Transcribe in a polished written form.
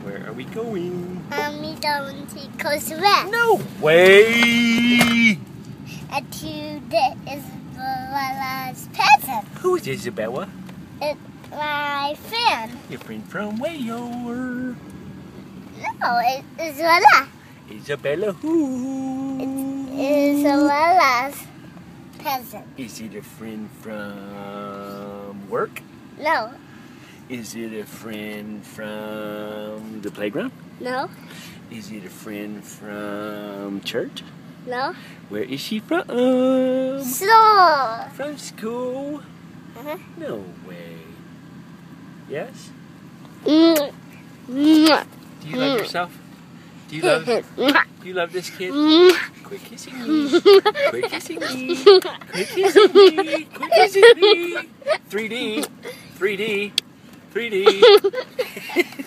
Where are we going? We going to Coast West. No way! And to the Isabella's Present. Who's Isabella? It's my friend. Your friend from where? No, it's Isabella. Isabella who? It's Isabella's Present. Is it a friend from work? No. Is it a friend from the playground? No. Is it a friend from church? No. Where is she from? Slow. From school? Uh-huh. No way. Yes? Mm. Do you love yourself? Do you love this kid? Quit kissing me. Quit kissing me. Quit kissing me. Quit kissing me. 3D. 3D. 3D.